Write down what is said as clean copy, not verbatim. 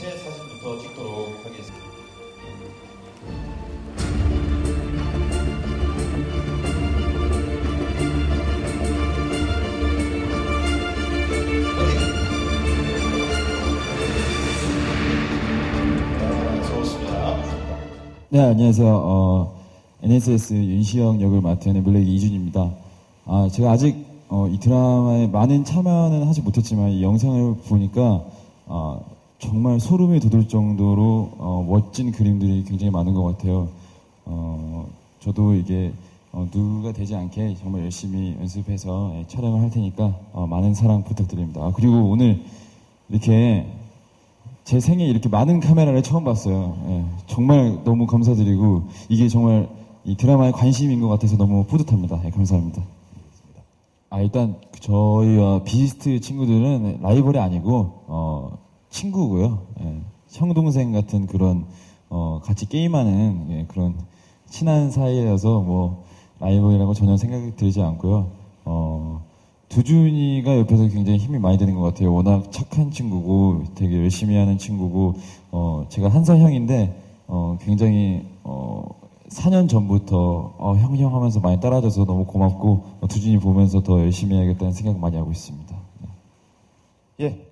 단체 사진부터 찍도록 하겠습니다. 네, 안녕하세요. NSS 윤시영 역을 맡은 에블랙 이준입니다. 제가 아직 이 드라마에 많은 참여는 하지 못했지만 이 영상을 보니까 정말 소름이 돋을 정도로 멋진 그림들이 굉장히 많은 것 같아요. 저도 이게 누가 되지 않게 정말 열심히 연습해서 촬영을 할 테니까 많은 사랑 부탁드립니다. 그리고 오늘 이렇게 제 생에 이렇게 많은 카메라를 처음 봤어요. 정말 너무 감사드리고 이게 정말 이 드라마에 관심인 것 같아서 너무 뿌듯합니다. 감사합니다. 일단 저희와 비스트 친구들은 라이벌이 아니고 친구고요. 형 동생 같은 그런 같이 게임하는 그런 친한 사이여서 뭐 라이벌이라고 전혀 생각이 들지 않고요. 두준이가 옆에서 굉장히 힘이 많이 되는 것 같아요. 워낙 착한 친구고 되게 열심히 하는 친구고 제가 한 살 형인데 굉장히 4년 전부터 형 하면서 많이 따라줘서 너무 고맙고 두준이 보면서 더 열심히 해야겠다는 생각 많이 하고 있습니다. 예.